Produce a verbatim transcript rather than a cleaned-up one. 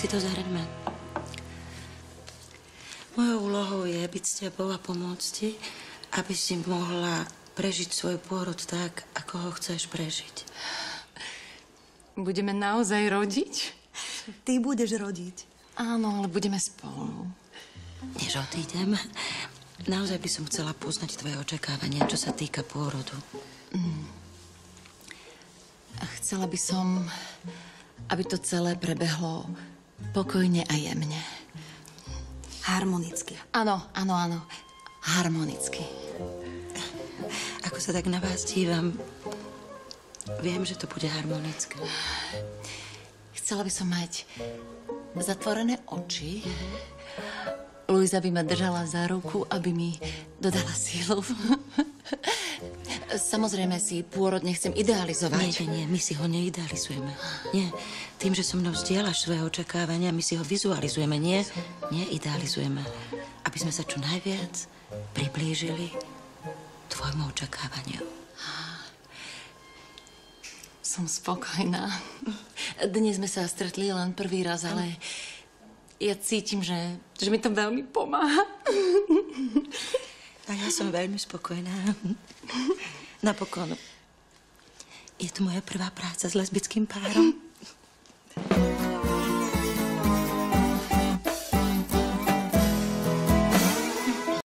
si to zahrňme. Mojou úlohou je byť s tebou a pomôcť ti, aby si mohla prežiť svoj pôrod tak, ako ho chceš prežiť. Budeme naozaj rodiť? Ty budeš rodiť. Áno, ale budeme spolu. Než odídem, naozaj by som chcela poznať tvoje očakávania, čo sa týka pôrodu. Mm. A chcela by som, aby to celé prebehlo pokojne a jemne. Harmonicky. Áno, áno, áno. Harmonicky. Ako sa tak na vás dívam, viem, že to bude harmonické. Chcela by som mať zatvorené oči. Luisa by ma držala za ruku, aby mi dodala sílu. Samozrejme si pôrod nechcem idealizovať. Nie, nie, nie, my si ho neidealizujeme. Nie, tým, že so mnou zdieľaš svoje očakávania, my si ho vizualizujeme, nie, neidealizujeme. Aby sme sa čo najviac priblížili tvojmu očakávaniu. Som spokojná. Dnes sme sa stretli len prvý raz, ale ja cítim, že, že mi to veľmi pomáha. A ja som veľmi spokojná. Napokon je to moja prvá práca s lesbickým párom.